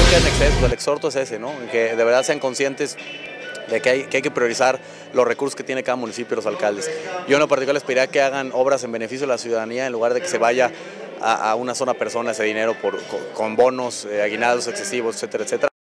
nunca en exceso, el exhorto es ese, ¿no? Que de verdad sean conscientes de que hay que priorizar los recursos que tiene cada municipio y los alcaldes. Yo en lo particular les pediría que hagan obras en beneficio de la ciudadanía en lugar de que se vaya a una sola persona ese dinero con bonos, aguinaldos excesivos, etcétera, etcétera.